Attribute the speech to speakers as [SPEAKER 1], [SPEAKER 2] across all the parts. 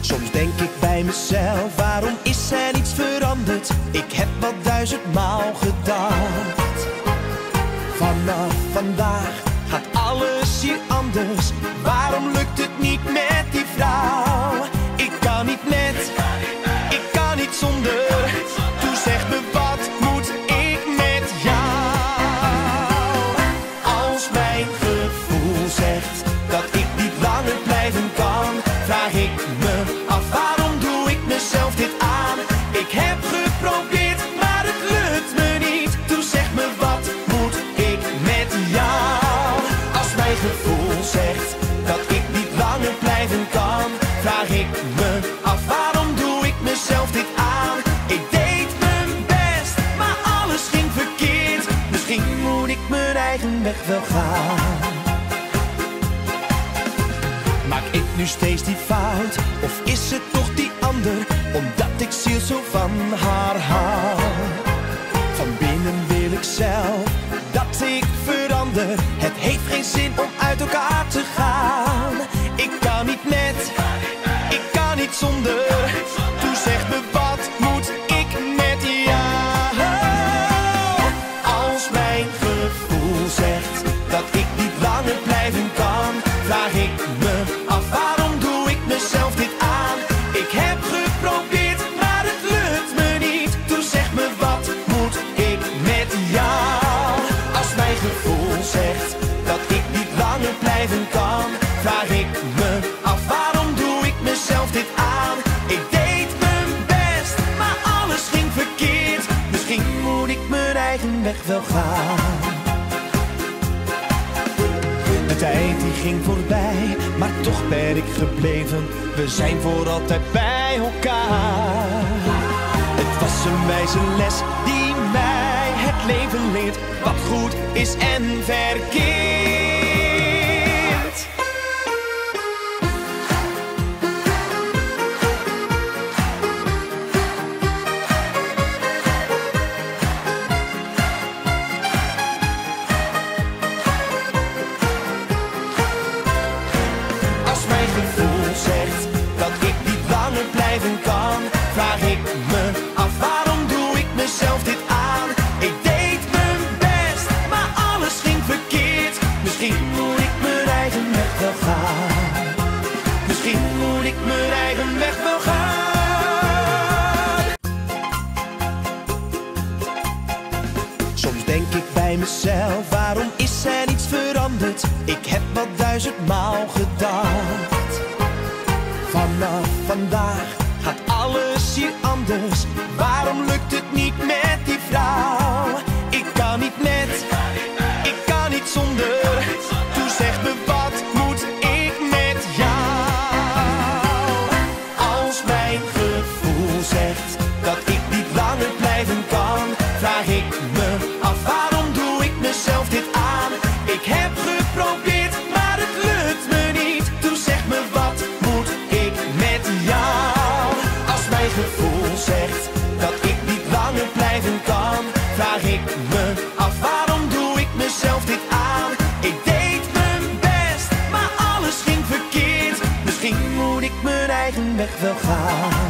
[SPEAKER 1] Soms denk ik bij mezelf, waarom is er niets veranderd? Ik heb wat 1000-maal gedacht. Vanaf vandaag gaat alles hier anders. Waarom lukt het niet met die vrouw? Ik kan niet met, ik kan niet zonder. Toen zeg me, wat moet ik met jou? Als mijn gevoel zegt dat ik niet langer blijven kan, vraag ik me af, waarom doe ik mezelf dit aan? Ik heb geprobeerd, maar het lukt me niet. Toen zeg me, wat moet ik met jou? Als mijn gevoel zegt dat ik niet langer blijven kan, vraag ik me af, waarom doe ik mezelf dit aan? Ik deed mijn best, maar alles ging verkeerd. Misschien moet ik mijn eigen weg wel gaan. Maak ik nu steeds die fout, of is het toch die ander? Omdat ik ziel zo van haar hou. Van binnen wil ik zelf dat ik verander. Het heeft geen zin om uit elkaar te gaan. Ik kan niet met, ik kan niet zonder. Toen zeg me, wat moet ik met jou? Als mijn gevoel zegt dat ik niet langer blijven kan, vraag ik me af, waarom doe ik mezelf dit aan? Ik heb geprobeerd, maar het lukt me niet. Toen zeg me, wat moet ik met jou? Als mijn gevoel zegt dat ik niet langer blijven kan, vraag ik me af, waarom doe ik mezelf dit aan? Ik deed mijn best, maar alles ging verkeerd. Misschien moet ik mijn eigen weg wel gaan. De tijd die ging voorbij, maar toch ben ik gebleven. We zijn voor altijd bij elkaar. Het was een wijze les die mij het leven leert. Wat goed is en verkeerd. Blijven kan, vraag ik me af, waarom doe ik mezelf dit aan? Ik deed mijn best, maar alles ging verkeerd. Misschien moet ik mijn eigen weg wel gaan. Misschien moet ik mijn eigen weg wel gaan. Soms denk ik bij mezelf, waarom is er niets veranderd? Ik heb wat 1000-maal gedacht. Vanaf vandaag gaat alles hier anders. Waarom lukt het niet met die vrouw? Ik kan niet met, ik kan niet zonder. Toen zeg me, wat moet ik met jou? Als mijn gevoel zegt dat ik niet langer blijven kan, vraag ik me af, waarom doe ik mezelf dit aan? Ik heb geprobeerd, maar het lukt me niet. Toen zeg me, wat moet ik met jou? Als mijn gevoel zegt dat ik niet langer blijven kan, vraag ik me af, waarom doe ik mezelf dit aan? Ik deed mijn best, maar alles ging verkeerd. Misschien moet ik mijn eigen weg wel gaan.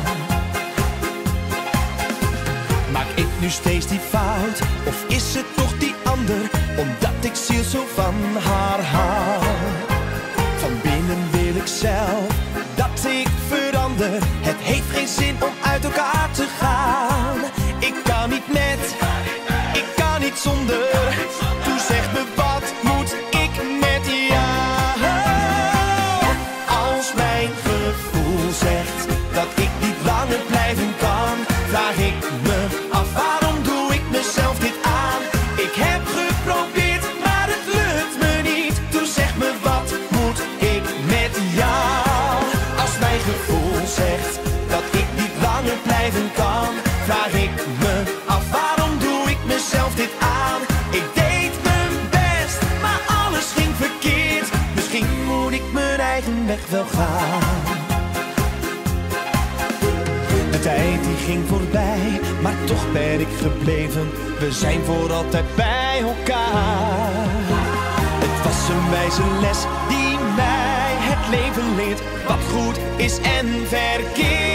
[SPEAKER 1] Maak ik nu steeds die fout, of is het toch die ander? Omdat ik ziel zo van haar hou. Van binnen wil ik zelf dat ik verander. Het heeft geen zin om uit elkaar te gaan. Ik kan niet met, ik kan niet zonder. Toen zeg me, wat moet ik met jou? Als mijn gevoel zegt dat ik niet langer blijven kan, vraag ik me af, waarom doe ik mezelf dit aan? Ik heb geprobeerd, maar het lukt me niet. Toen zeg me, wat moet ik met jou? Als mijn gevoel zegt dat ik niet langer blijven kan, vraag ik me af, waarom doe ik mezelf dit aan? Ik deed mijn best, maar alles ging verkeerd. Misschien moet ik mijn eigen weg wel gaan. De tijd die ging voorbij, maar toch ben ik gebleven. We zijn voor altijd bij elkaar. Het was een wijze les die mij het het leven leert wat goed is en verkeerd.